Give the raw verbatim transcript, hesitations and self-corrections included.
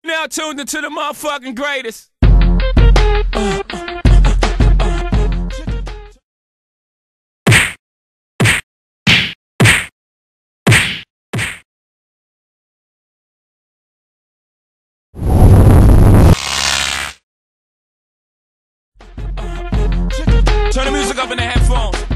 now tuned into the motherfucking greatest. Turn the music up in the headphones.